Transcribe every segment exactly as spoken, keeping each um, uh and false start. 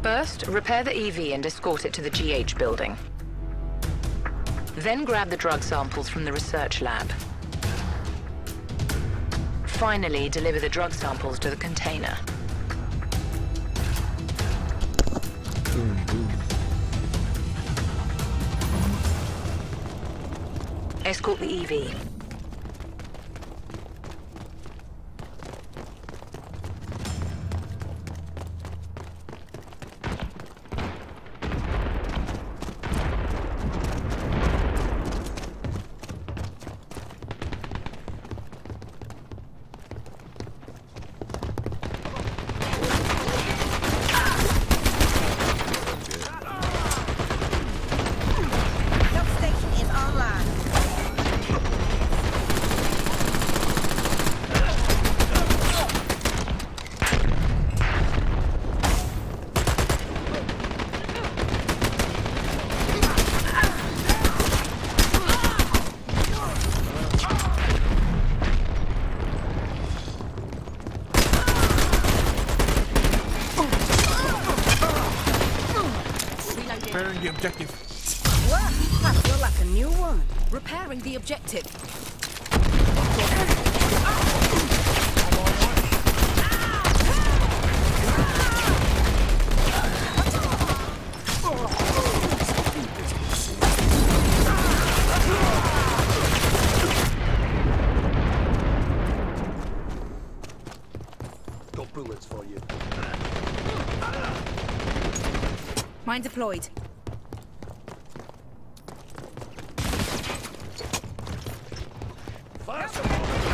First, repair the E V and escort it to the G H building. Then grab the drug samples from the research lab. Finally, deliver the drug samples to the container. Escort the E V. Repairing the objective. What? I feel like a new one. Repairing the objective. Got bullets for you. Mine deployed. Fire some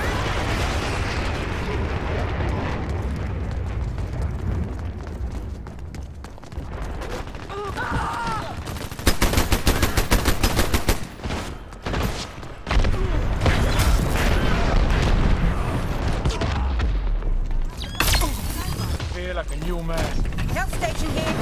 Feel like a new man. Help station here.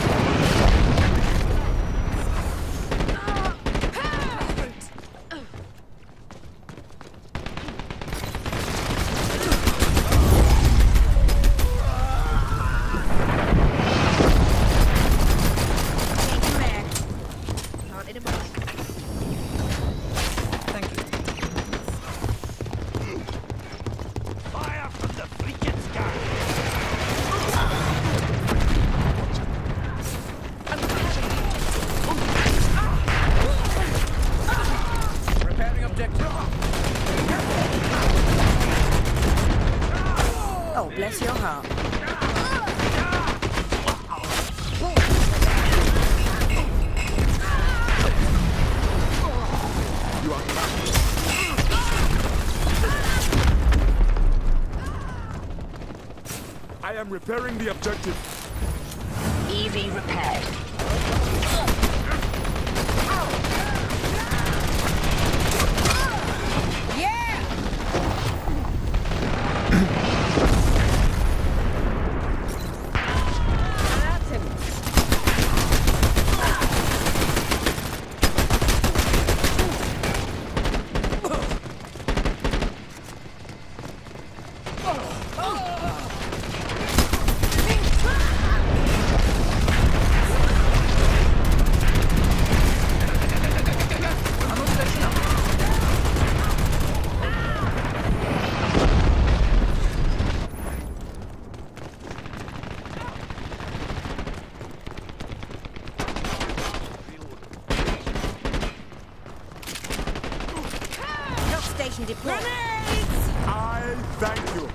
Oh, bless your heart. I am repairing the objective. E V repaired. Station deployed. Grenades! I thank you.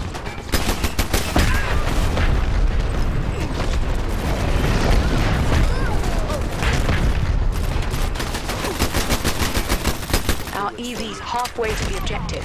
Our E V's halfway to the objective.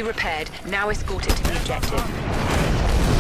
repaired. Now escort it to the objective.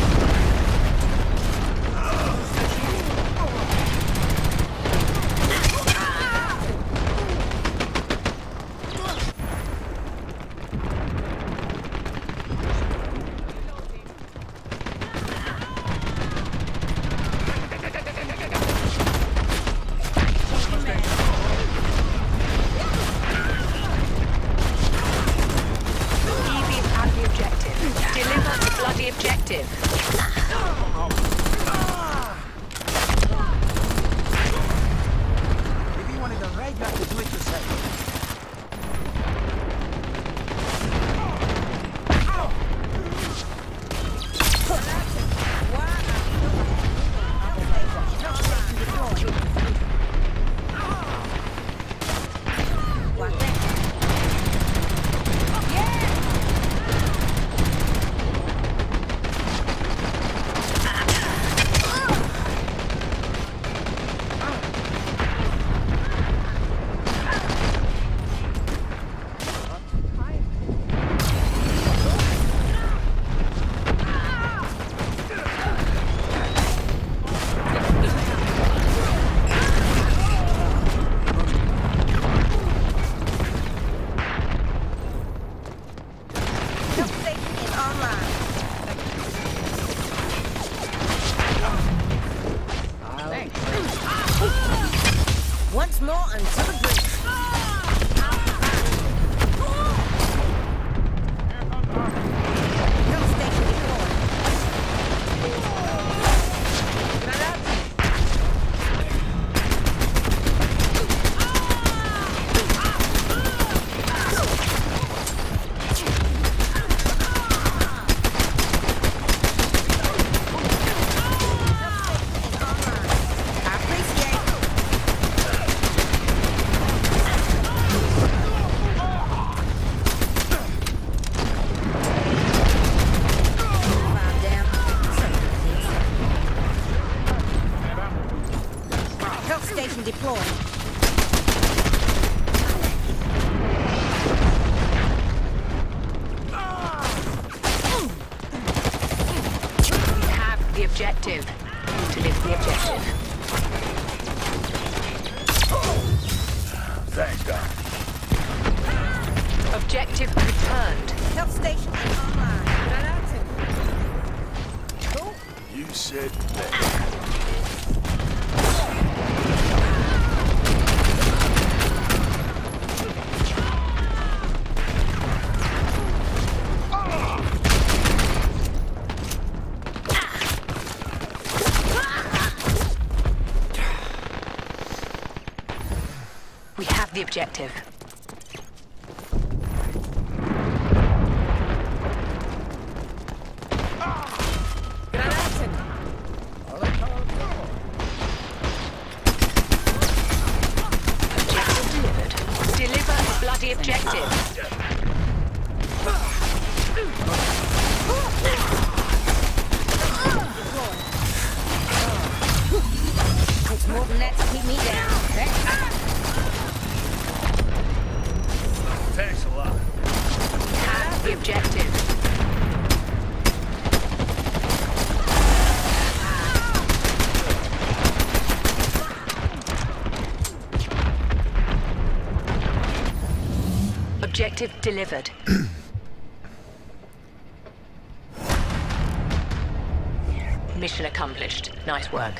Once more until the breach. Help station deployed. I appreciate it. Health station deployed. We have the objective. To lift the objective. Thank God. Objective returned. Health station is online. Cool. You said that. We have the objective. Objective delivered. Deliver the bloody objective. Takes more than that to keep me down. Thanks a lot. We have the objective. Objective delivered. Mission accomplished. Nice work.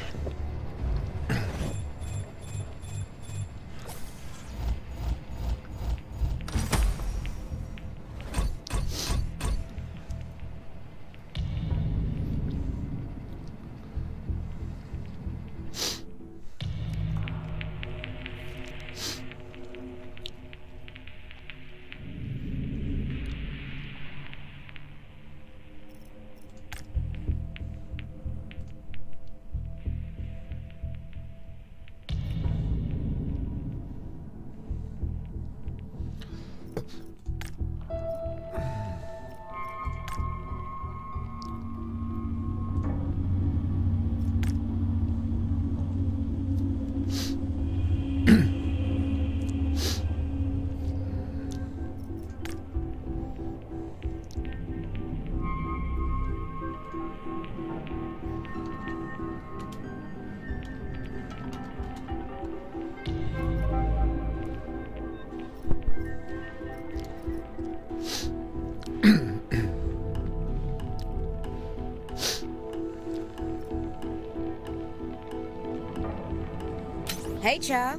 Hey, child.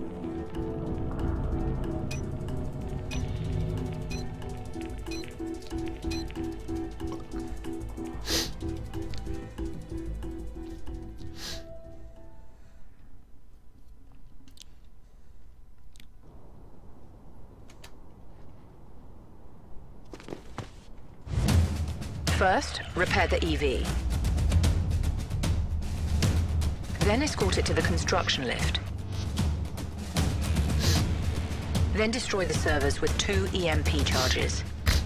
First, repair the E V. Then escort it to the construction lift. Then destroy the servers with two E M P charges.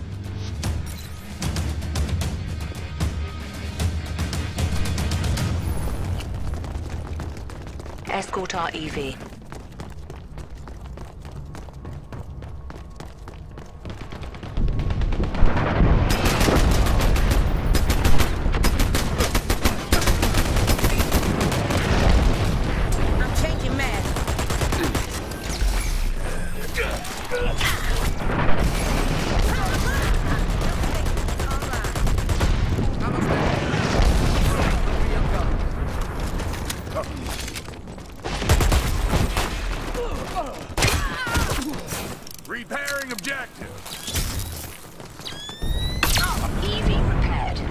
Escort our E V. Repairing objective. E V repaired.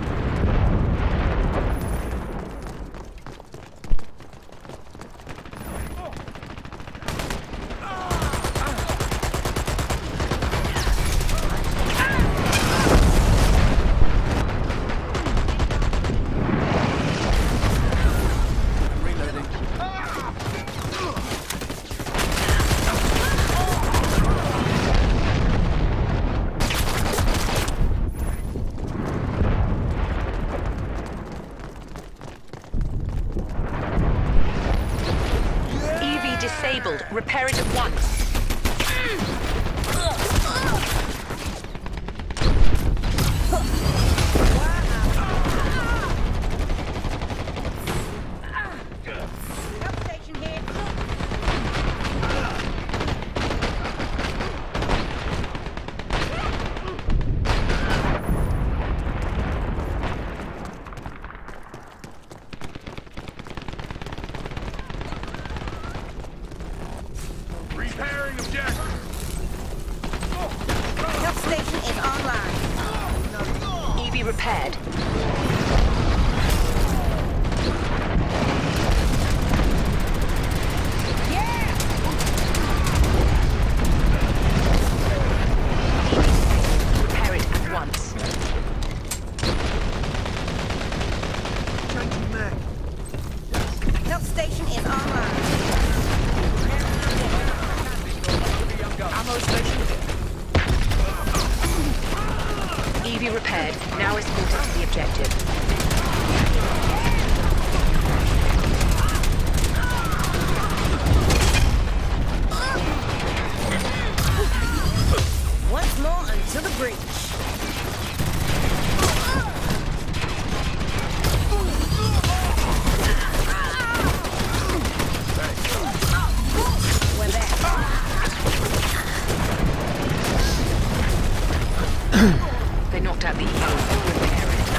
Disabled. Repair it at once. Help station here. Repairing objective. Help station is online. E V repaired. Yeah! Repair it at once. Changing mag. Help station is online. Ammo station. E V repaired. Now escort it to the objective. Once more until the breach. We're back. They knocked out the E V. Repair it.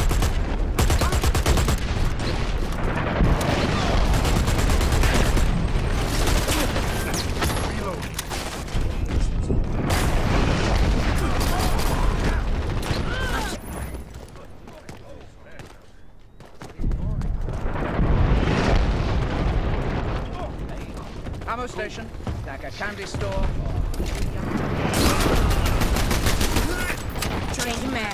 Ammo station, like a candy store. Changing mag.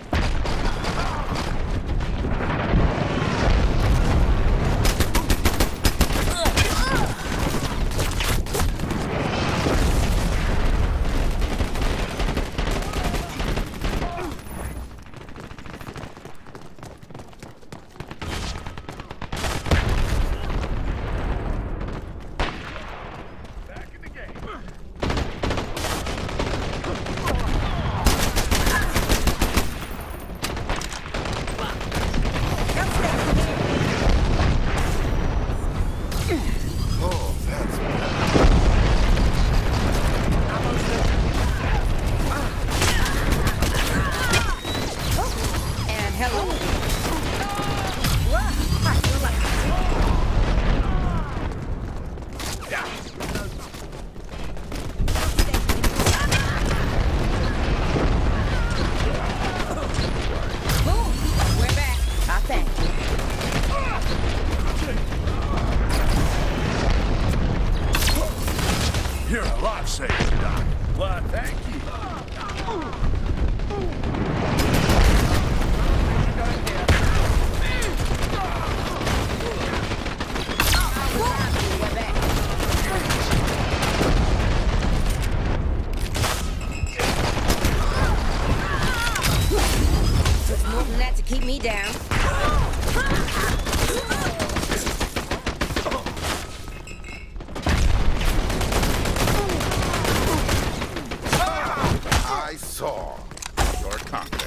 Back in the game. Help station here. Oh, that's Ammo station. And hello. Whoa, I feel like Say, Doc. Why, thank you. Took more than that to keep me down. I saw your content.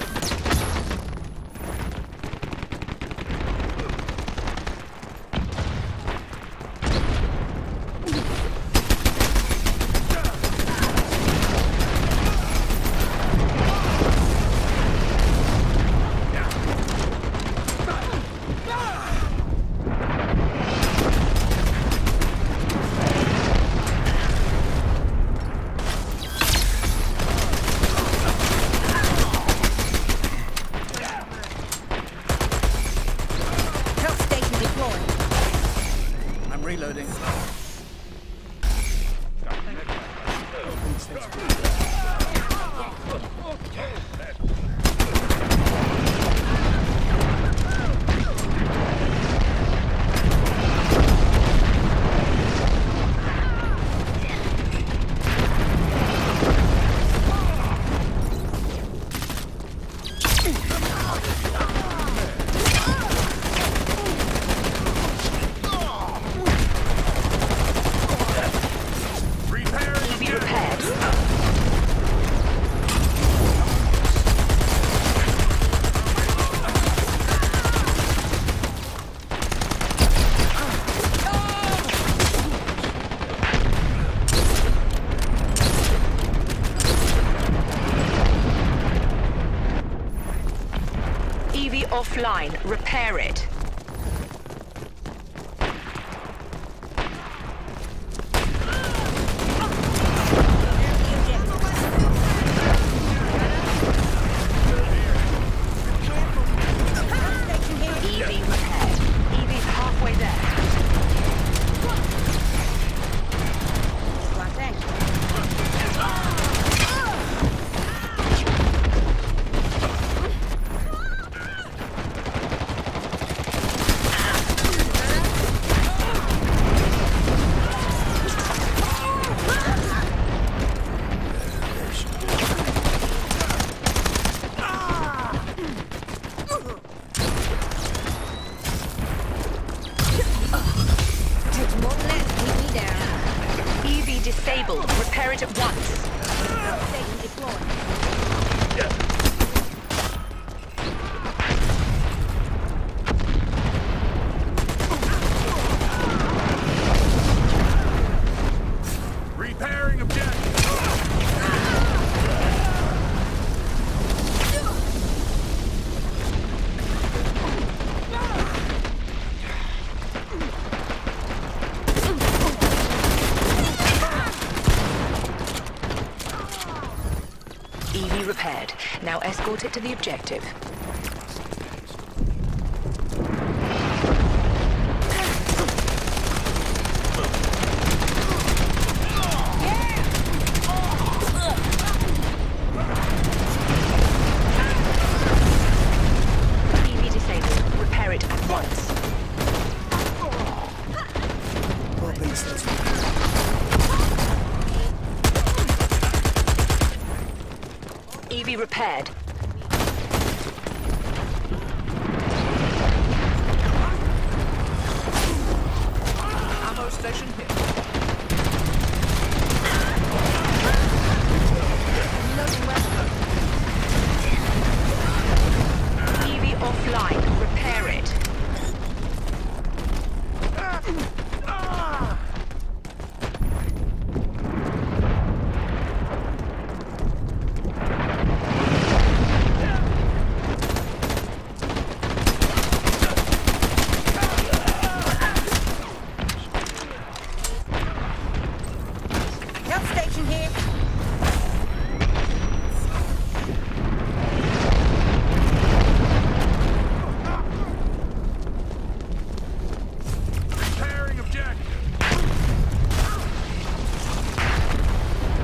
Help station deployed. I'm reloading. E V repaired. E V offline. Repair it. E V repaired. E V's halfway there. Why, thank you. Takes more than that to keep me down. E V disabled. Repair it at once. Help station deployed. Repairing objective. E V repaired. Now escort it to the objective. E V disabled. Repair it at once. E V repaired. Ammo station hit. E V offline. Repair it. Help station here. Repairing objective.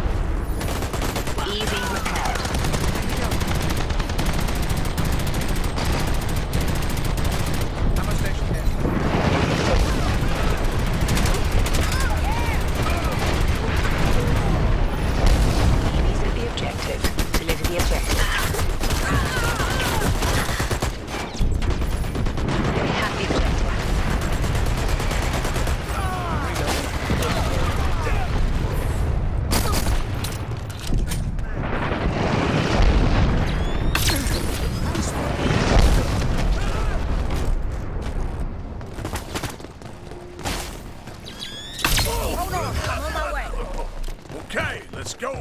Hold on, I'm on my way. Okay, let's go.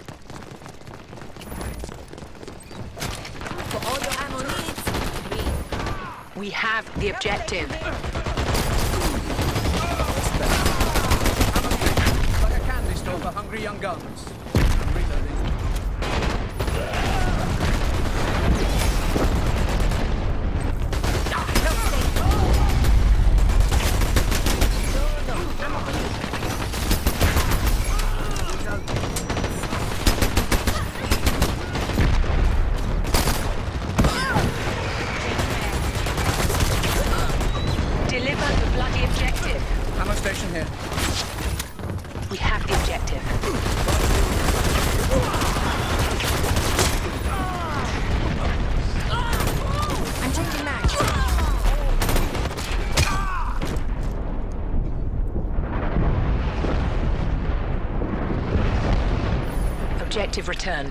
For all your ammo needs, me. We have the objective. Like a candy store for hungry young guns. I'm reloading. Deliver the bloody objective. Ammo station here. We have the objective. I'm changing mags. Objective returned.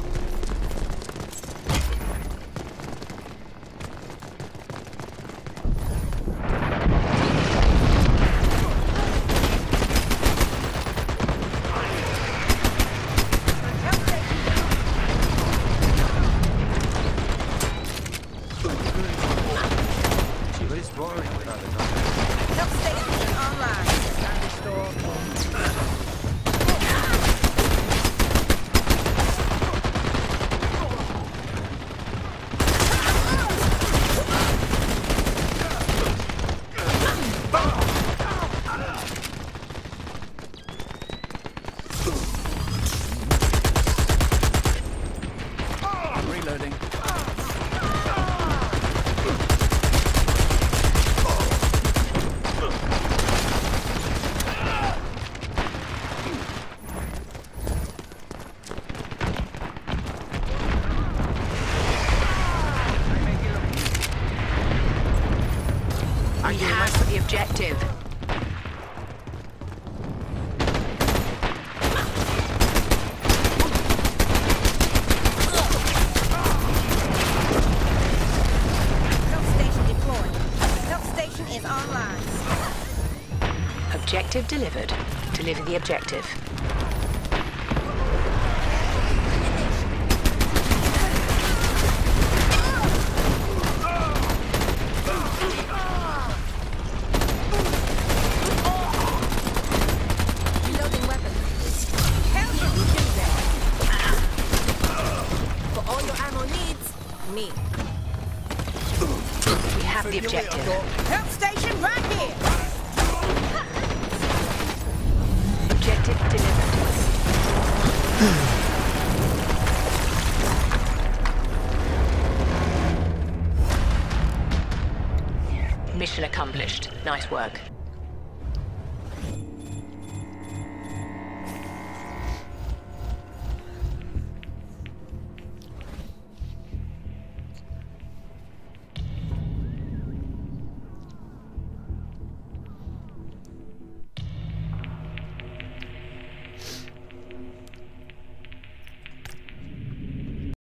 Help station is online. Candy store. I'm reloading. We have the objective. Help station deployed. Help station is online. Objective delivered. Deliver the objective. Reloading weapons. How did you do that? For all your ammo needs, me. We have the objective. Help station right here. Objective delivered. Mission accomplished. Nice work.